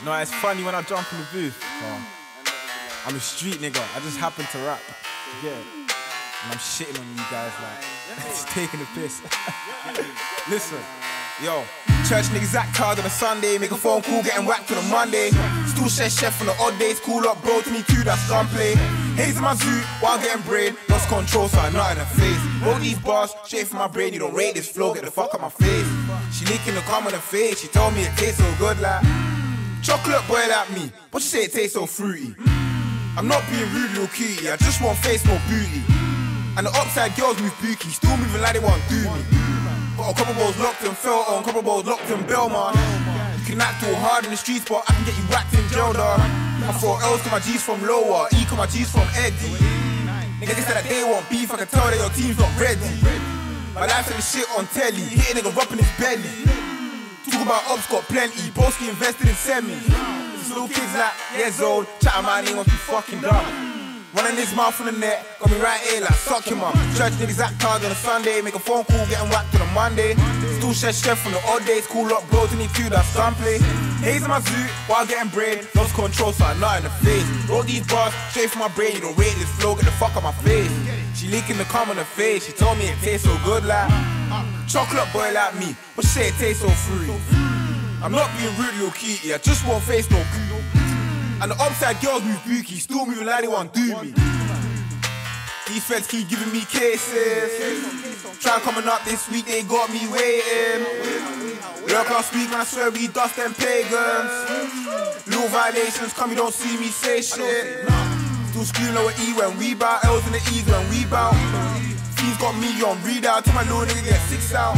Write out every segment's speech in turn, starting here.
No, it's funny when I jump in the booth. I'm a street nigga. I just happen to rap. Yeah. And I'm shitting on you guys like, just taking the piss. Listen, yo. Church niggas act hard on a Sunday, make a phone call, getting whacked on a Monday. Still chef on the odd days, cool up bro, 22, that's gunplay. Haze in my zoo, while getting brain, lost control, so I nut in her face. Roll these bars, straight from my brain, you don't rate this flow, get the fuck out my face. She licking the cum on her face, she told me it tastes so good like chocolate boy like me, but she say it tastes so fruity. I'm not being rude, little cutie, I just want face, no booty. And the upside girls move booky, still moving like they want do me. Got a couple balls locked and felt on, couple balls locked in Belmar. You can act all hard in the streets, but I can get you whacked in jail, dog. I thought L's to my G's from lower, E to my G's from Eddie. Niggas they said that they want beef, I can tell that your team's not ready. My life's like shit on telly, hit a nigga up in his belly. Talk about ops got plenty, Broski invested in semi. These little kids like years old, chatting my name must be fucking dumb. Running his mouth on the net, got me right here like suck him up. Church niggas act hard on a Sunday, make a phone call, getting whacked on a Monday. Still chef on the odd days, cool up bro, 22, that's gunplay. Haze in my zoo, while getting brain, lost control, so I nut in the face. Roll these bars, straight from my brain, you don't rate this flow, get the fuck out my face. She leaking the cum on her face, she told me it tastes so good like chocolate boy like me, but she say it tastes so fruity. I'm not being rude, little cutie, I just want face, no boo. And the upside girls move booky, still moving like they want do me. These feds keep giving me cases. Try coming up this week, they got me waiting. Look last week, man, I swear we dust them pagans. Little violations, come you don't see me say shit. Still scream lower E when we bout, L's in the E's when we bout. He's got me on read out, till my little nigga get 6 out.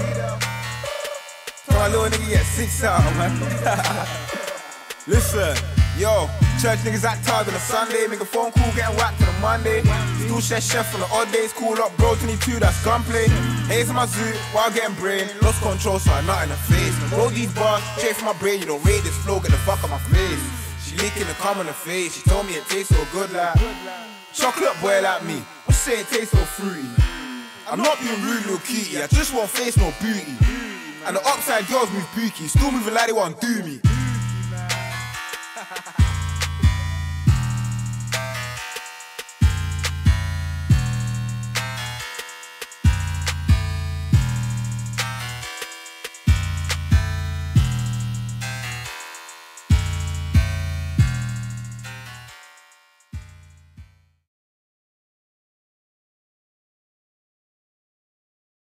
Till my little nigga get 6 out, man. Listen. Yo, church niggas act hard on a Sunday, make a phone call, getting whacked on a Monday. Still chef on the odd days, cool up bro, 22, that's gunplay. Haze in my zoo, while getting brain, lost control, so I nut in her face. Roll these bars, straight from my brain, you don't rate this flow, get the fuck out my face. She licking the cum on her face, she told me it tastes so good like chocolate boy like me, but she say it tastes so fruity. I'm not being rude, little cutie, I just want face, no booty. And the upside girls move booky, still moving like they want do me.